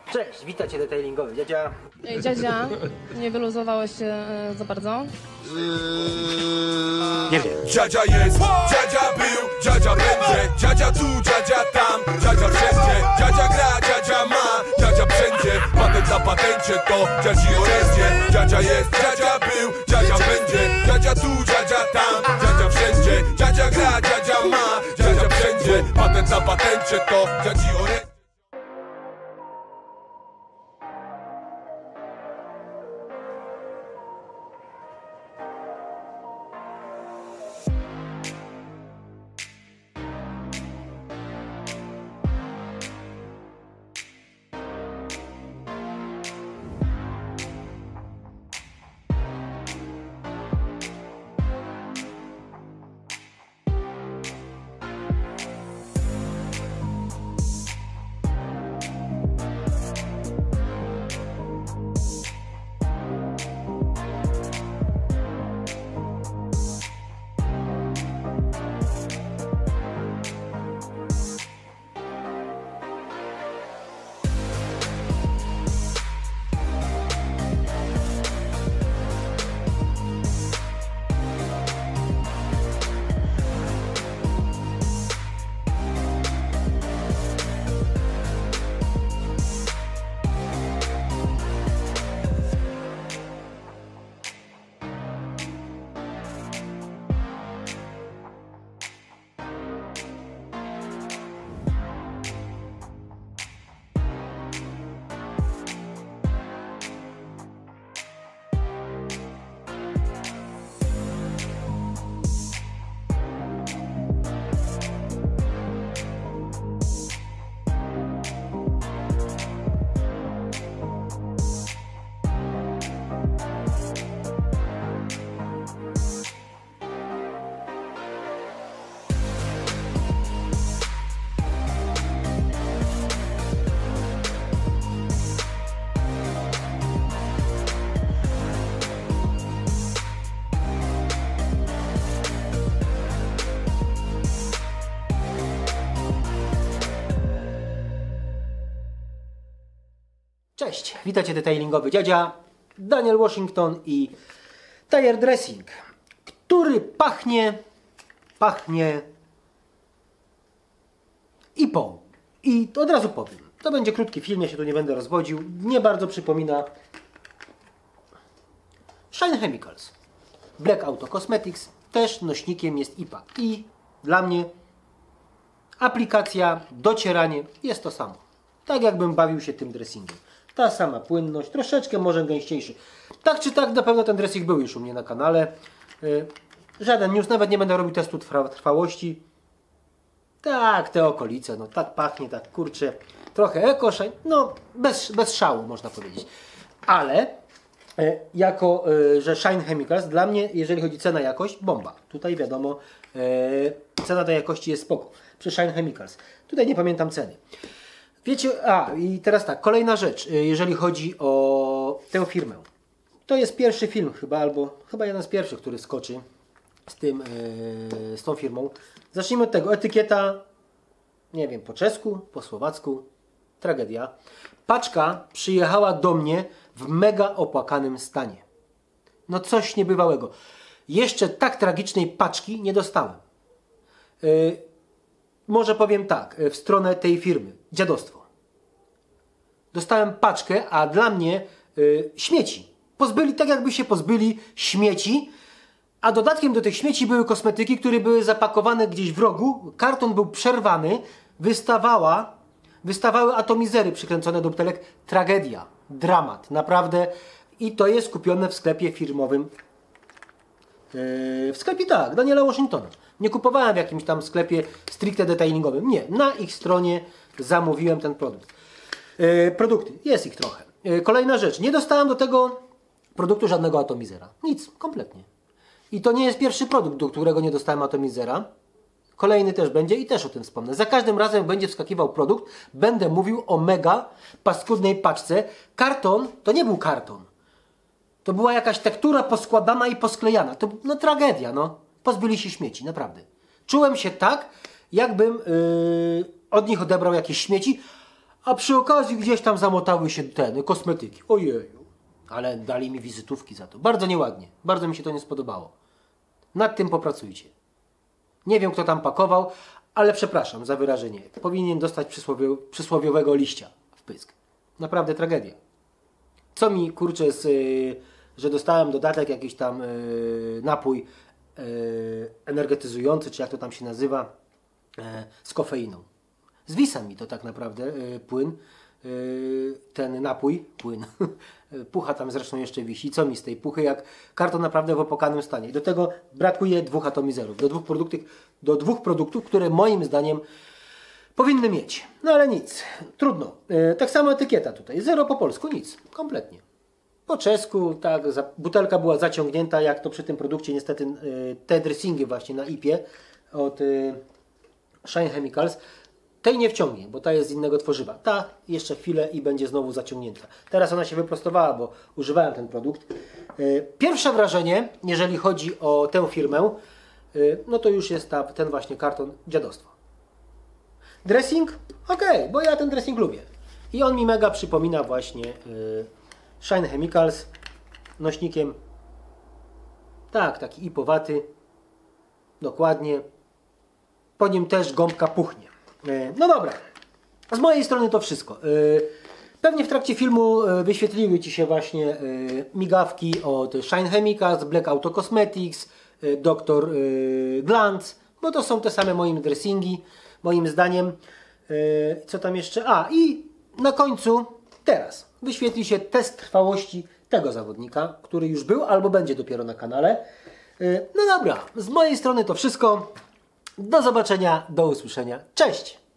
Cześć, witajcie detailingowy. Dziadzia. Ej, dziadzia, nie wyluzowałeś się za bardzo? Nie wiem. Dziadzia jest, dziadzia był, dziadzia będzie, dziadzia tu, dziadzia tam, dziadzia wszędzie, dziadzia gra, dziadzia ma, dziadzia wszędzie, patent na patencie to dziadzi orędzie. Dziadzia jest, dziadzia był, dziadzia będzie, dziadzia tu, dziadzia tam, dziadzia wszędzie, dziadzia gra, dziadzia ma, dziadzia wszędzie, patent na patencie to dziadzi orędzie. Cześć, witajcie detailingowy. Dziadzia, Daniel Washington i tire dressing, który pachnie IPą. I to od razu powiem, to będzie krótki film, ja się tu nie będę rozwodził. Nie bardzo przypomina Shine Chemicals. Black Auto Cosmetics, też nośnikiem jest IPA. I dla mnie aplikacja, docieranie jest to samo. Tak jakbym bawił się tym dressingiem. Ta sama płynność, troszeczkę może gęściejszy. Tak czy tak, na pewno ten dressing był już u mnie na kanale. Żaden news, nawet nie będę robił testu trwałości. Tak, te okolice, no tak pachnie, tak kurczę. Trochę EcoShine, no bez szału można powiedzieć. Ale jako, że Shine Chemicals, dla mnie, jeżeli chodzi cena-jakość, bomba. Tutaj wiadomo, cena tej jakości jest spoko. Przy Shine Chemicals. Tutaj nie pamiętam ceny. Wiecie, i teraz tak, kolejna rzecz, jeżeli chodzi o tę firmę. To jest pierwszy film chyba jeden z pierwszych, który skoczy z tą firmą. Zacznijmy od tego. Etykieta, nie wiem, po czesku, po słowacku, tragedia. Paczka przyjechała do mnie w mega opłakanym stanie. No coś niebywałego. Jeszcze tak tragicznej paczki nie dostałem. Może powiem tak, w stronę tej firmy. Dziadostwo. Dostałem paczkę, a dla mnie śmieci. Tak jakby się pozbyli śmieci, a dodatkiem do tych śmieci były kosmetyki, które były zapakowane gdzieś w rogu. Karton był przerwany, wystawały atomizery przykręcone do butelek. Tragedia, dramat, naprawdę. I to jest kupione w sklepie firmowym. W sklepie tak, Daniela Washingtona. Nie kupowałem w jakimś tam sklepie stricte detailingowym. Nie, na ich stronie zamówiłem ten produkt. Produkty, jest ich trochę. Kolejna rzecz, nie dostałem do tego produktu żadnego atomizera. Nic, kompletnie. I to nie jest pierwszy produkt, do którego nie dostałem atomizera. Kolejny też będzie i też o tym wspomnę. Za każdym razem będzie wskakiwał produkt, będę mówił o mega paskudnej paczce. Karton to nie był karton. To była jakaś tektura poskładana i posklejana. To no tragedia, no. Pozbyli się śmieci, naprawdę. Czułem się tak, jakbym od nich odebrał jakieś śmieci, A przy okazji gdzieś tam zamotały się kosmetyki. Ojeju. Ale dali mi wizytówki za to. Bardzo nieładnie. Bardzo mi się to nie spodobało. Nad tym popracujcie. Nie wiem, kto tam pakował, ale przepraszam za wyrażenie. Powinien dostać przysłowiowego liścia w pysk. Naprawdę tragedia. Co mi, kurczę, że dostałem dodatek, jakiś tam napój energetyzujący, czy jak to tam się nazywa, z kofeiną. Zwisa mi to tak naprawdę płyn, ten napój, płyn. Pucha tam zresztą jeszcze wisi. Co mi z tej puchy, jak karton naprawdę w opłakanym stanie. I do tego brakuje 2 atomizerów. Do dwóch produktów, które moim zdaniem powinny mieć. No ale nic, trudno. Tak samo etykieta tutaj. 0 po polsku, nic. Kompletnie. Po czesku, tak, butelka była zaciągnięta, jak to przy tym produkcie niestety te dressingi właśnie na IPie od Shine Chemicals. Tej nie wciągnie, bo ta jest z innego tworzywa. Ta jeszcze chwilę i będzie znowu zaciągnięta. Teraz ona się wyprostowała, bo używałem ten produkt. Pierwsze wrażenie, jeżeli chodzi o tę firmę, no to już jest ten właśnie karton dziadostwa. Dressing? Okej, bo ja ten dressing lubię. I on mi mega przypomina właśnie Shine Chemicals nośnikiem. Tak, taki ipowaty. Dokładnie. Po nim też gąbka puchnie. No dobra, z mojej strony to wszystko. Pewnie w trakcie filmu wyświetliły Ci się właśnie migawki od Shine Chemicals, Black Auto Cosmetics, Dr. Glance, bo to są te same moje dressingi, moim zdaniem. Co tam jeszcze? I na końcu teraz wyświetli się test trwałości tego zawodnika, który już był albo będzie dopiero na kanale. No dobra, z mojej strony to wszystko. Do zobaczenia, do usłyszenia. Cześć!